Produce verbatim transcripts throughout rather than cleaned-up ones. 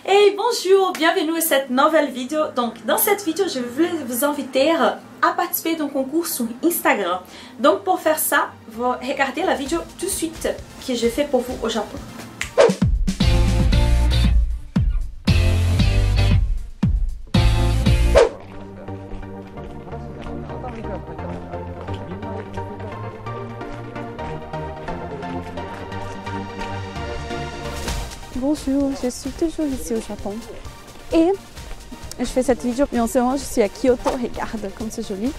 Hey, bonjour, bienvenue à cette nouvelle vidéo. Donc dans cette vidéo, je voulais vous inviter à participer d'un concours sur Instagram. Donc pour faire ça, vous regardez la vidéo tout de suite que j'ai fait pour vous au Japon. Bonjour, je suis toujours ici au Japon et je fais cette vidéo, mais en ce moment je suis à Kyoto, regarde comme c'est joli.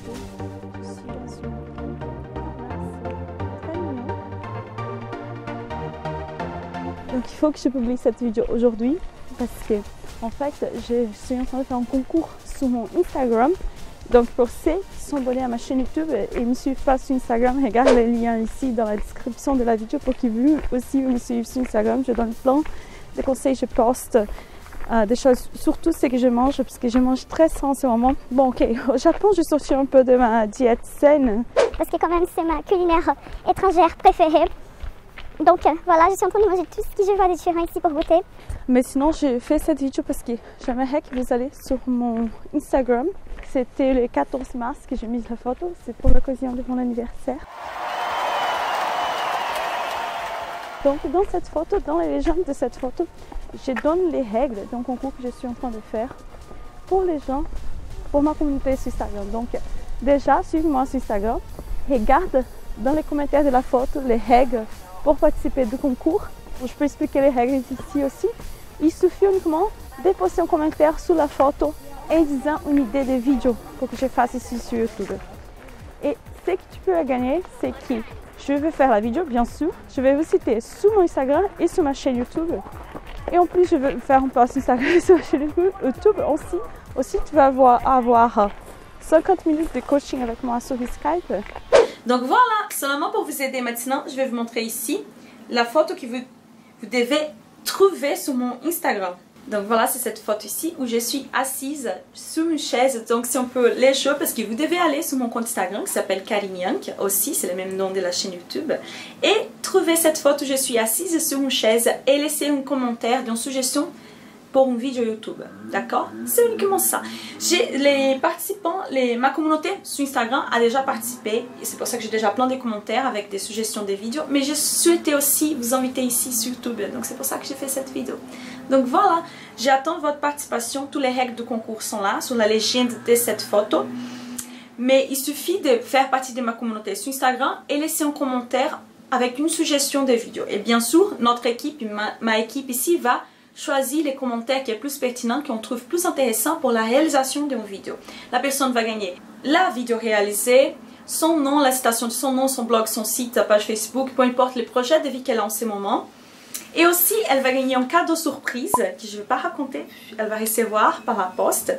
Donc il faut que je publie cette vidéo aujourd'hui parce que en fait je suis en train de faire un concours sur mon Instagram. Donc pour ceux qui sont abonnés à ma chaîne YouTube et me suivent pas sur Instagram, regarde les liens ici dans la description de la vidéo pour qu'ils puissent aussi me suivre sur Instagram. Je donne plein de conseils, je poste euh, des choses, surtout ce que je mange parce que je mange très sain en ce moment. Bon ok, au Japon je sortis un peu de ma diète saine. Parce que quand même c'est ma culinaire étrangère préférée. Donc euh, voilà, je suis en train de manger tout ce que je vois de différent ici pour goûter. Mais sinon j'ai fait cette vidéo parce que j'aimerais que vous allez sur mon Instagram. C'était le quatorze mars que j'ai mis la photo, c'est pour l'occasion de mon anniversaire. Donc dans cette photo, dans les légendes de cette photo, je donne les règles d'un concours que je suis en train de faire pour les gens, pour ma communauté sur Instagram. Donc déjà, suivez-moi sur Instagram, regarde dans les commentaires de la photo les règles pour participer du concours. Je peux expliquer les règles ici aussi. Il suffit uniquement de poster un commentaire sous la photo en disant une idée de vidéo pour que je fasse ici sur YouTube. Et ce que tu peux gagner, c'est que je vais faire la vidéo, bien sûr. Je vais vous citer sur mon Instagram et sur ma chaîne YouTube. Et en plus, je vais faire un post Instagram et sur ma chaîne YouTube aussi. Aussi, tu vas avoir, avoir cinquante minutes de coaching avec moi sur Skype. Donc voilà, seulement pour vous aider maintenant, je vais vous montrer ici la photo que vous, vous devez trouver sur mon Instagram. Donc voilà, c'est cette photo ici où je suis assise sur une chaise. Donc c'est un peu léger parce que vous devez aller sur mon compte Instagram qui s'appelle Karinyank aussi, c'est le même nom de la chaîne YouTube. Et trouver cette photo où je suis assise sur une chaise et laisser un commentaire, une suggestion pour une vidéo YouTube. D'accord? C'est uniquement ça. J'ai les participants, les, ma communauté sur Instagram a déjà participé. Et c'est pour ça que j'ai déjà plein de commentaires avec des suggestions des vidéos. Mais je souhaitais aussi vous inviter ici sur YouTube. Donc c'est pour ça que j'ai fait cette vidéo. Donc voilà, j'attends votre participation. Toutes les règles du concours sont là, sur la légende de cette photo. Mais il suffit de faire partie de ma communauté sur Instagram et laisser un commentaire avec une suggestion de vidéo. Et bien sûr, notre équipe, ma, ma équipe ici va choisir les commentaires qui sont plus pertinents, qu'on trouve plus intéressants pour la réalisation d'une vidéo. La personne va gagner la vidéo réalisée, son nom, la citation de son nom, son blog, son site, sa page Facebook, peu importe le projet de vie qu'elle a en ce moment. Et aussi, elle va gagner un cadeau surprise que je ne vais pas raconter, elle va recevoir par la poste.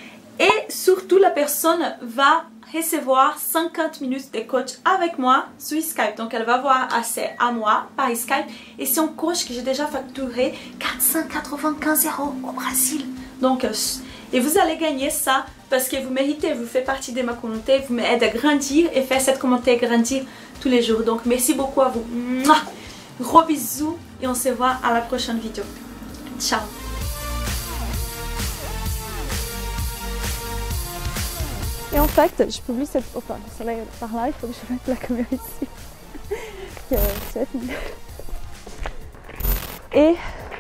Et surtout, la personne va recevoir cinquante minutes de coach avec moi sur Skype. Donc elle va avoir accès à moi par Skype. Et c'est un coach que j'ai déjà facturé quatre cent quatre-vingt-quinze euros au Brésil. Donc, et vous allez gagner ça parce que vous méritez, vous faites partie de ma communauté, vous m'aidez à grandir et faire cette communauté grandir tous les jours. Donc merci beaucoup à vous. Mouah! Gros bisous et on se voit à la prochaine vidéo. Ciao! Et en fait, je publie cette... Oh, enfin, le soleil par là, il faut que je mette la caméra ici. Que c'est fini. Et...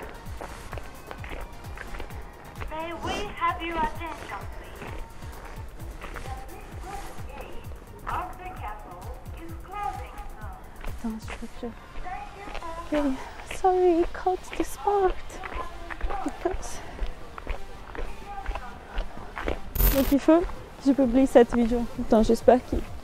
Attends, je crois que je... Okay. Sorry, caught the spot. Because... Donc il faut... Je publie cette vidéo. Attends, j'espère qu'il